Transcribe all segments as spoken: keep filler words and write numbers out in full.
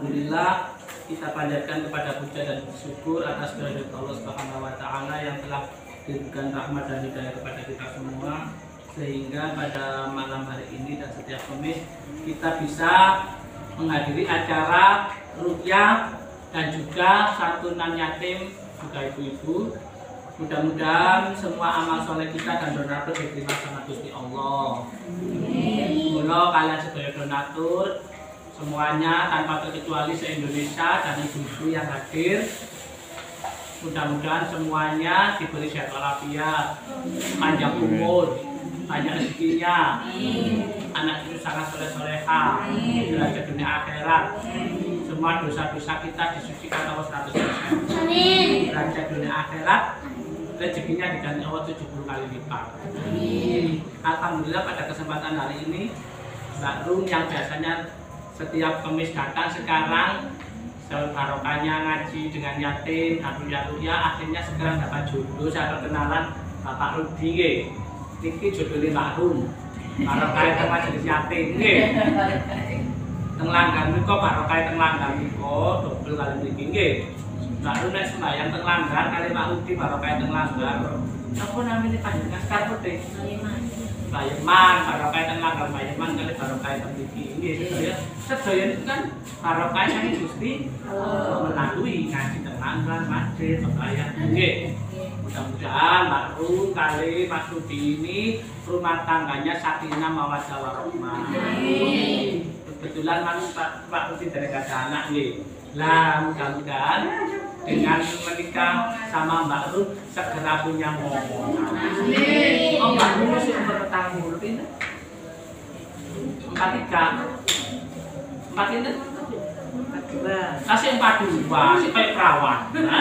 Alhamdulillah kita panjatkan kepada puja dan bersyukur atas kehadirat Allah Subhanahu wa taala yang telah diberikan rahmat dan hidayah kepada kita semua, sehingga pada malam hari ini dan setiap Kamis kita bisa menghadiri acara ruqyah dan juga santunan yatim juga ibu-ibu. Mudah-mudahan semua amal soleh kita dan donatur diterima sama Gusti Allah. Mula kalian sebagai donatur semuanya tanpa terkecuali se-Indonesia dan ibu-ibu yang hadir, mudah-mudahan semuanya diberi sehat walafiat, panjang umur, banyak rezekinya, anak itu sangat soleh-soleha, derajat dunia akhirat, semua dosa-dosa kita disucikan Allah seratus persen, derajat dunia akhirat, rezekinya diganti Allah tujuh puluh kali lipat. Alhamdulillah pada kesempatan hari ini Mbak Rum yang biasanya setiap Kamis datang sekarang barokahnya ngaji dengan yatim, Abdul ya akhirnya sekarang dapat jodoh. Saya perkenalan Bapak Rudi nggih. Niki jodone Mbak Rum. Barokah teng majelis yatim nggih. Teng Langgar menika barokah teng Langgar menika dobel kali mriki nggih. Mbak Rum nek sembahyang teng Langgar kali Pak Rudi barokah teng Langgar. Apa namanya panjenengan sekarang teh? Bayeman, barokah teng Langgar Bayeman kali barokah teng mriki nggih sedaya. Sedaya itu kan barokah sang Gusti melalui ngaji teng Langgar, masjid, sembahyang nggih. Mudah-mudahan Mbak Rum kali Mas Rudi ini rumah tangganya sakinah mawaddah warahmah. Kebetulan Mas Pak Pak Rudi dari ada anak nggih. Lah mudah-mudahan dengan menikah sama Mbak Rum segera punya momongan. Oh Mbak Rum masih umur petang puluh pinten? empat tiga. Empat pinten? empat dua. Kasih empat dua, sih kayak perawan.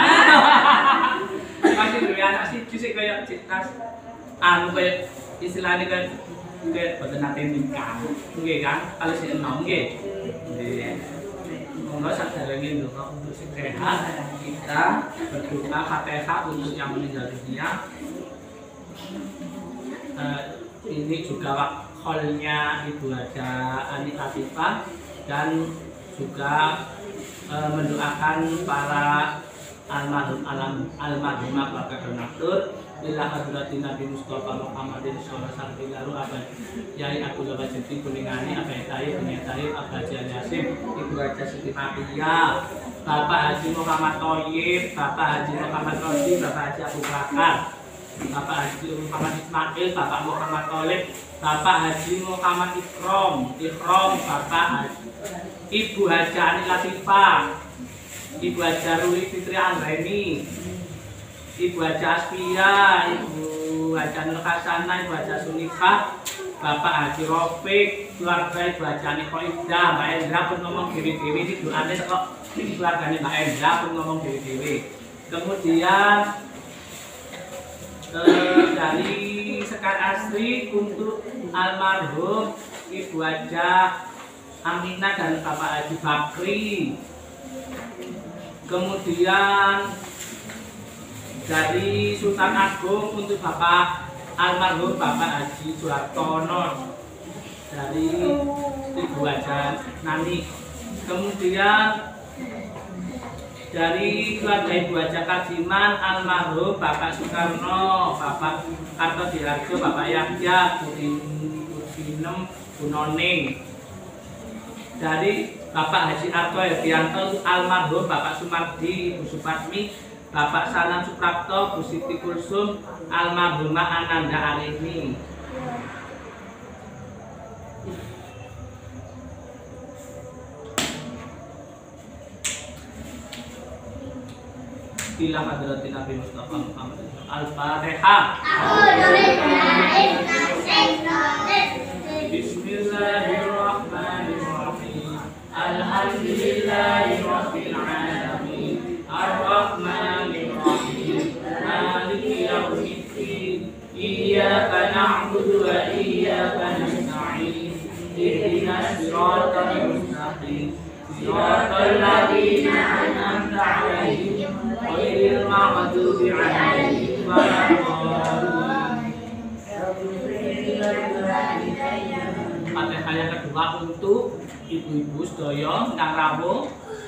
Masih dulu anak sih sih kayak citas anu kayak istilahnya kayak kayak boten nate nikah. Nggih kan? Kalau sing enom nggih. Nggih. Monggo sadèrèngé ndonga untuk sing sehat, kita berdoa Fatihah untuk yang meninggal dunia. Uh, ini juga wakholnya Ibu Haja Ani Latifah dan juga uh, mendoakan para almarhum alam almarhumah keluarga donatur ila hadratin Nabi Mustafa Muhammadin sallallahu alaihi wasallam abad Yai Abdul Wajid Kuningani Abai Tayyib Bani Tayyib Abah Yasin Ibu Haja Siti Mafia Bapak Haji Muhammad Thoyib Bapak Haji Muhammad Rodi Bapak Haji Abu Bakar Bapak Haji Muhammad Ismail Bapak Muhammad Tolib Bapak Haji Muhammad Ikrom Ikrom Bapak Haji Ibu Haja Ani Latifah Ibu Haja Ruli Fitri Anggreni Ibu Haja Aspia, Ibu Haja Nur Hasanah, Ibu Haja Sunikah, Bapak Haji Rofik, keluarga Ibu Haja Nikoida, Mbak Endra pun ngomong dewi-dewi, ini doanya kok ini keluarganya Mbak Endra pun ngomong dewi-dewi. Kemudian eh, dari Sekar Asri untuk almarhum Ibu Haja Aminah dan Bapak Haji Bakri. Kemudian dari Sultan Agung untuk Bapak almarhum Bapak Haji Suhartono dari Ibu Haja Nani. Kemudian dari keluarga Ibu Haja Kajiman almarhum Bapak Soekarno, Bapak Karto Diharjo, Bapak Yahya, Budinem, Bunoning. Dari Bapak Haji Arto Hedianto almarhum Bapak Sumardi, Ibu Supatmi, Bapak Sanan Suprapto, Bu Siti Kulsum, almarhumah Ananda Arini. Bila hadratin Nabi Mustafa Muhammad Al-Fatihah. Bismillahirrahmanirrahim. Alhamdulillahirabbil alamin. Ar-Rahmanir-Rahim. Maliki yaumiddin. Iyyaka na'budu wa iyyaka nasta'in. Ihdinas siratal mustaqim. Siratal ladzina an'amta 'alaihim ghairil maghdubi 'alaihim waladdallin. Fatihah yang kedua untuk ibu-ibu sedaya ingkang rawuh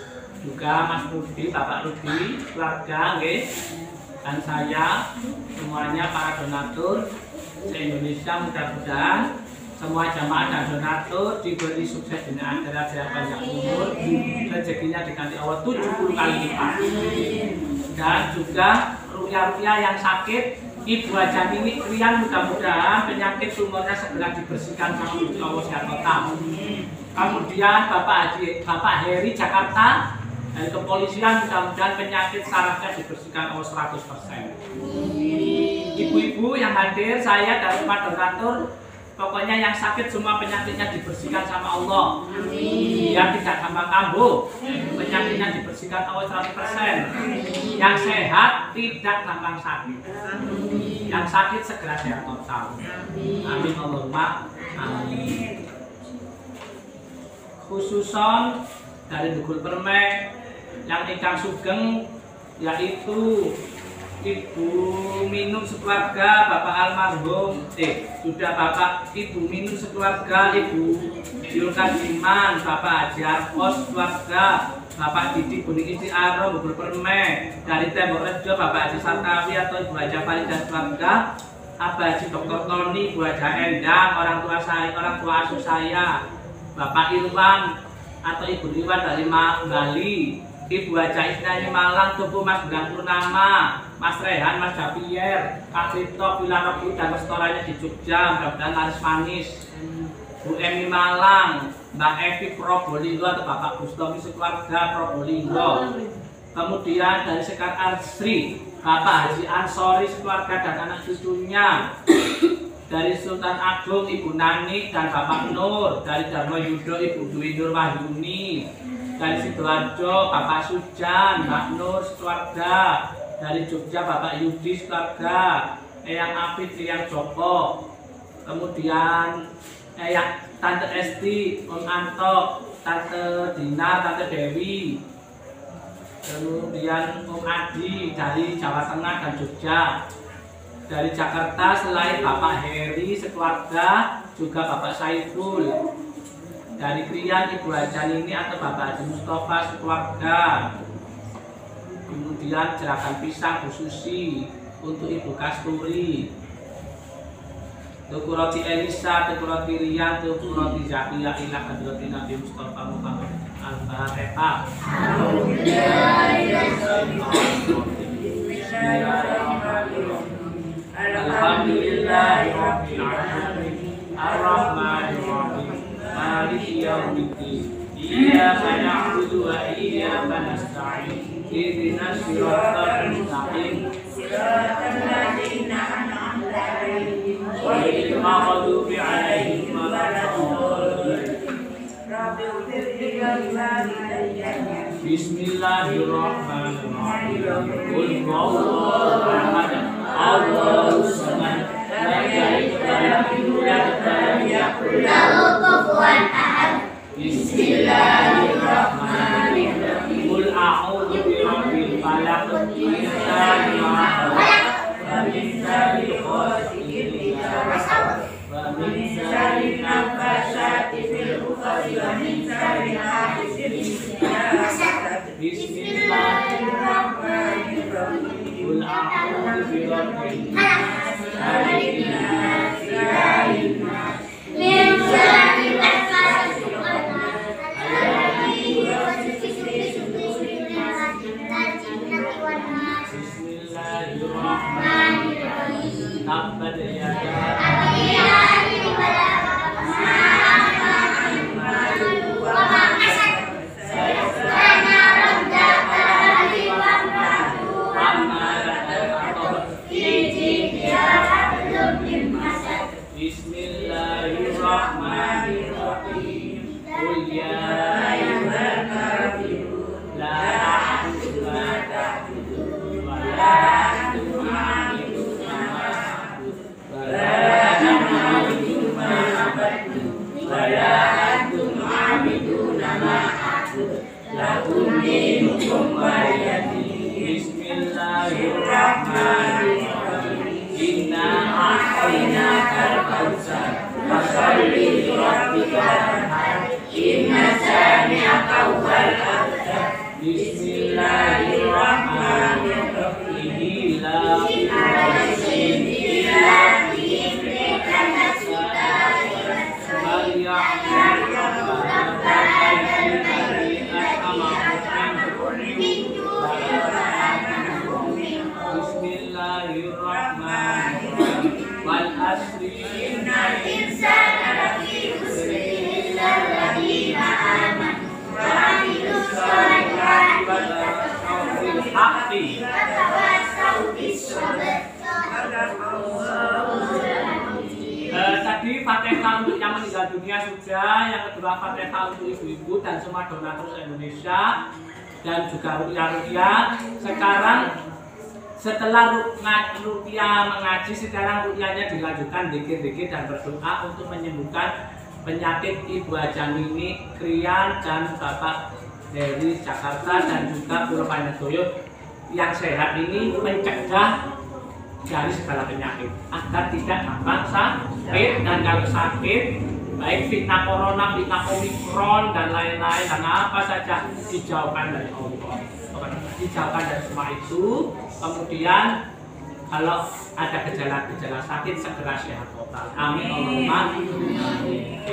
juga Mas Rudi, Bapak Rudi, keluarga, okay. Dan saya, semuanya para donatur se-Indonesia, mudah-mudahan semua jamaah dan donatur diberi sukses di akhirat, sehat panjang umur, rezekinya diganti Allah tujuh puluh kali lipat. Dan juga rupiah-rupiah yang sakit, Ibu Haja Mimi Krian, mudah-mudahan penyakit tumornya segera dibersihkan sama Allah sehat total. Kemudian Bapak Haji, Bapak Heri Jakarta dari kepolisian, mudah-mudahan penyakit sarafnya dibersihkan Allah seratus persen. Ibu-ibu yang hadir, saya dari rumah donatur, pokoknya yang sakit semua penyakitnya dibersihkan sama Allah. Yang tidak gampang kambuh, penyakitnya dibersihkan Allah seratus persen. Yang sehat tidak gampang sakit. Yang sakit segera sehat total. Amin Allahumma amin. Khususon dari Dugul Permek yang ingkang sugeng, yaitu Ibu Minum sekeluarga Bapak almarhum, eh sudah Bapak Ibu Minum sekeluarga, Ibu Yulkan Jiman, Bapak Haji Arpos keluarga, Bapak Didi Buning Isi Aro Dugul Permek, dari Tembok Rejo Bapak Haji Sarkawi atau Ibu Haja Farida keluarga, Abah Haji Doktor Tony, Ibu Haja Endang, orang tua saya, orang tua asuh saya, Bapak Irwan atau Ibu Irwan dari Bali, Ibu Haja Isnani Malang, Tubuh Mas Bulan Purnama, Mas Rehan, Mas Javier, Kak Kripto, Villa Robu dan restorannya di Jogja, mudah-mudahan laris manis. Bu Emi Malang, Mbak Evi Probolinggo atau Bapak Gustomi sekeluarga Probolinggo. Kemudian dari Sekar Arsri, Bapak Haji Ansori sekeluarga dan anak cucunya. Dari Sultan Agung, Ibu Nani dan Bapak Nur. Dari Dharma Yudo, Ibu Dwi Nur Wahyuni. Dari Sidoarjo, Bapak Sujan, Mbak Nur sekeluarga. Dari Jogja, Bapak Yudi sekeluarga. Eyang Afid, Eyang Joko. Kemudian Eyang Tante Esti, Om Anto, Tante Dina, Tante Dewi. Kemudian Om Adi dari Jawa Tengah dan Jogja. Dari Jakarta selain Bapak Heri sekeluarga, juga Bapak Saiful. Dari Krian Ibu Haja Nini atau Bapak Haji Mustafa sekeluarga. Kemudian Jerakan Pisang Bu Susi untuk Ibu Kasturi. Tuku Roti Elisa, Tuku Roti Rian, Tuku Roti Zakia, Ilah Hadrati Nabi Mustafa Muhammad Al-Fatihah. Alhamdulillahirabbil alamin. Ar-Rahmanir Rahim. Maliki yaumiddin. Iyyaka na'budu wa iyyaka nasta'in. Ihdinas siratal mustaqim. Siratal ladzina an'amta 'alaihim ghairil maghdubi 'alaihim waladdallin. Bismillahirrahmanirrahim. Qul huwallahu ahad. Allahus samad. Lam yalid wa lam yulad wa lam yakul lahu kufuwan ahad. Bismillahirrahmanirrahim. Qul a'udzu birabbil falaq, min syarri ma khalaq, wa min syarri ghasiqin idza waqab, wa min syarri naffasati fil 'uqad, wa min syarri hasidin idza hasad. Bismillahirrahmanirrahim. Qul a'udzu birabbil nas, malikin nas, ilahin nas, min syarri naffasati fil 'uqad, alladzi yuwaswisu fi suduril nas, minal jinnati wan nas. Bismillahirrahmanirrahim. Tabbat yada Abi Lahabin wa tab, ma aghnaa anhu maaluhu wa ma kasab, sayasla naaran dhata lahab wa imra'atuhu hammalatal fi jidiha hablum min masad. Bismillahirrahmanirrahim. Qul ya ayyuhal kafirun la a'budu ma ta'budun wa la antum 'abiduna ma a'budu wa la ana 'abidun ma a'badtum wa la antum 'abiduna ma a'budu lakum dinukum waliya din. Bismillahirrahmanirrahim. Inna a'tainakal kautsar fasholli li rabbika wanhar. Inna syani'aka huwal abtar. Bismillahirrahmanirrahim. Ila Bismillahirrahmanirrahim. Wal asri innal insana lafi khusr illa alladziina aamanu wa 'amilus shalihati wa tawassaw bil haqqi wa tawassaw bis sabr. Uh, tadi Fatihah untuk yang meninggal dunia sudah, yang kedua Fatihah untuk ibu-ibu dan semua donatur Indonesia dan juga rupiah-rupiah. Sekarang setelah rupiah mengaji, sekarang rupiahnya dilanjutkan dikit-dikit dan berdoa untuk menyembuhkan penyakit Ibu Jamini Krian dan Bapak dari Jakarta dan juga Pulau Panjagoyo yang sehat ini, mencegah dari segala penyakit agar tidak gampang sakit, dan kalau sakit baik fitnah corona, fitnah omikron dan lain-lain dan apa saja dijauhkan dari Allah, dijauhkan dari semua itu. Kemudian kalau ada gejala-gejala sakit segera sehat total. Amin Allahumma amin.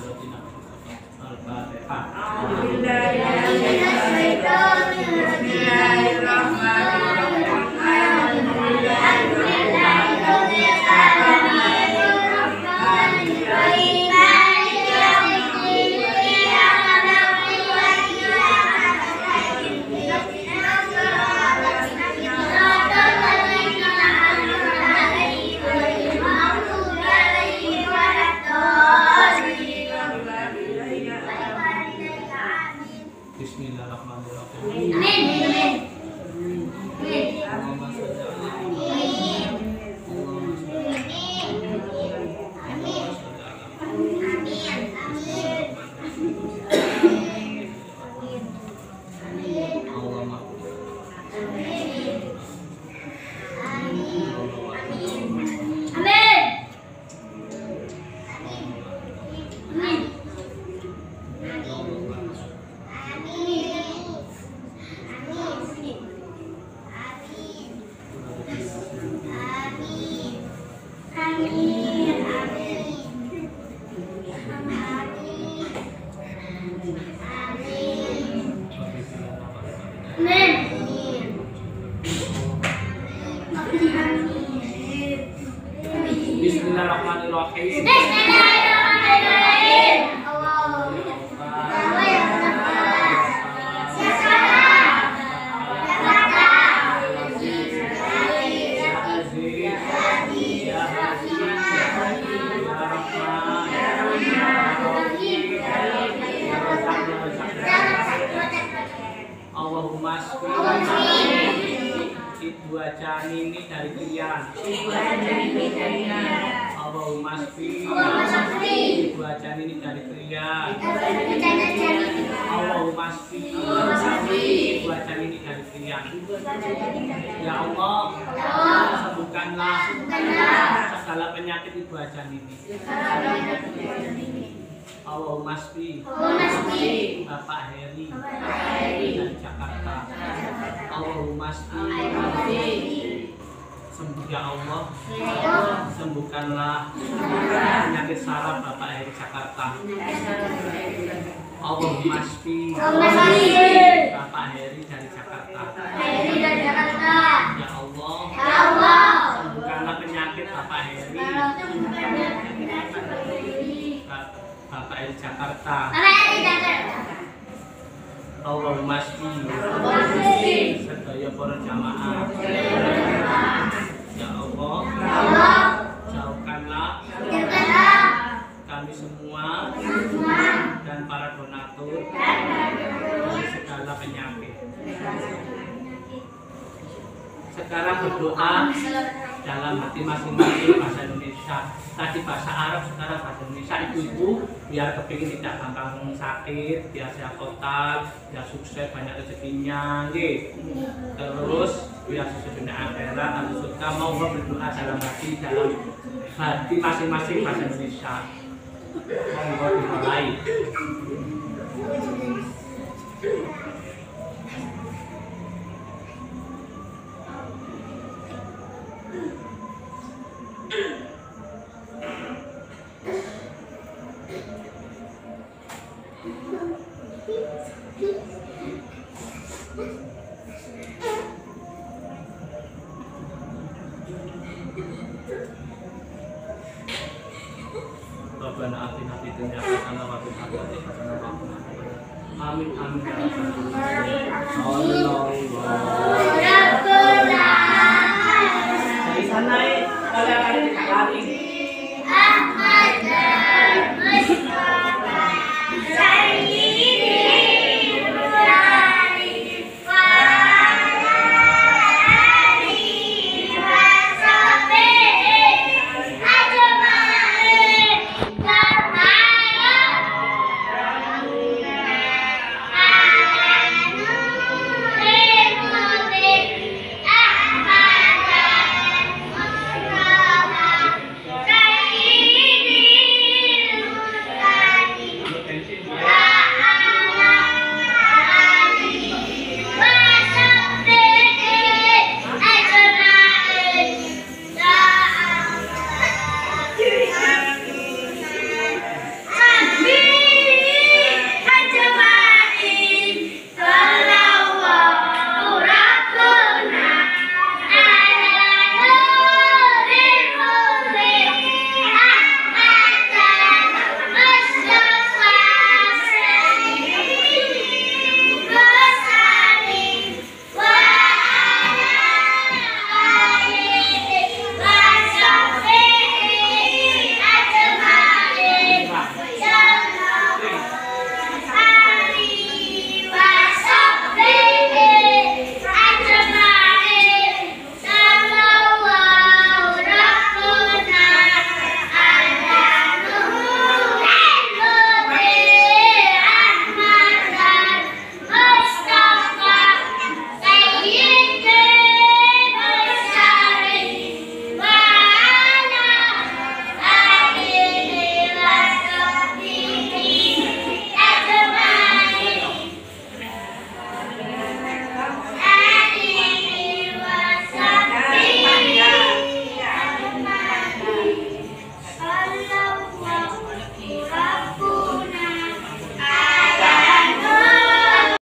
Bismillahirrahmanirrahim. Bismillahirrahmanirrahim. Allahumma Ibu Jamini dari Krian. Allahumma Ibu Jamini dari Krian. Allahumma Ibu Jamini dari Krian. Ya Allah, sembuhkanlah segala penyakit Ibu Jamini. Allahumma Bapak Heri dari Jakarta. Allahumma sembuh ya Allah, sembuhkanlah penyakit saraf Bapak Heri Jakarta. Allahumma Bapak Heri dari Jakarta. Ya Allah, sembuhkanlah penyakit Bapak Heri Bapak Heri Jakarta. Allahumma sedaya para jamaah. Ya Allah, jauhkanlah kami semua dan para donatur dari segala penyakit. Sekarang berdoa dalam hati masing-masing bahasa Indonesia. Tadi bahasa Arab, sekarang bahasa Indonesia. Ibu-ibu biar kepingin tidak gampang sakit, biar sehat total, biar sukses, banyak rezekinya, gitu. Terus biar sukses dunia akhirat, harus suka mau berdoa dalam hati, dalam hati masing-masing bahasa Indonesia. Monggo dimulai. Rabbana atina fid dunya hasanah wa fil akhirati hasanah wa qina adzabannar. Amin amin ya rabbal alamin. Allah